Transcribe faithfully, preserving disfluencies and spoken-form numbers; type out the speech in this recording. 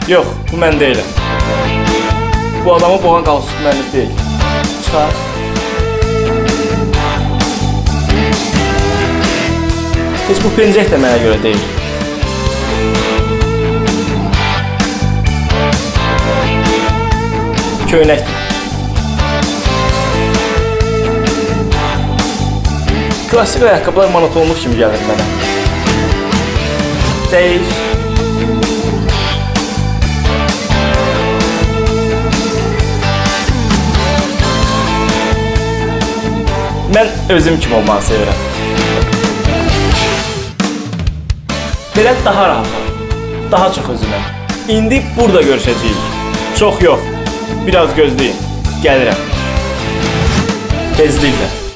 Yox, bu mən deyiləm. Bu adamı boğan qalsıq mənlik deyil. Çıxar. Heç bu pencək də mənə görə deyil. Köynəkdir. Klasik ayaqqabılar monotonluq kimi gəlir mənə. Deyil. Mən özüm kimi olmağı sevirəm. Belə daha rahatam, daha çox özüməm. İndi burada görüşəcəyik. Çox yox, biraz gözləyin, gəlirəm. Tezliklə.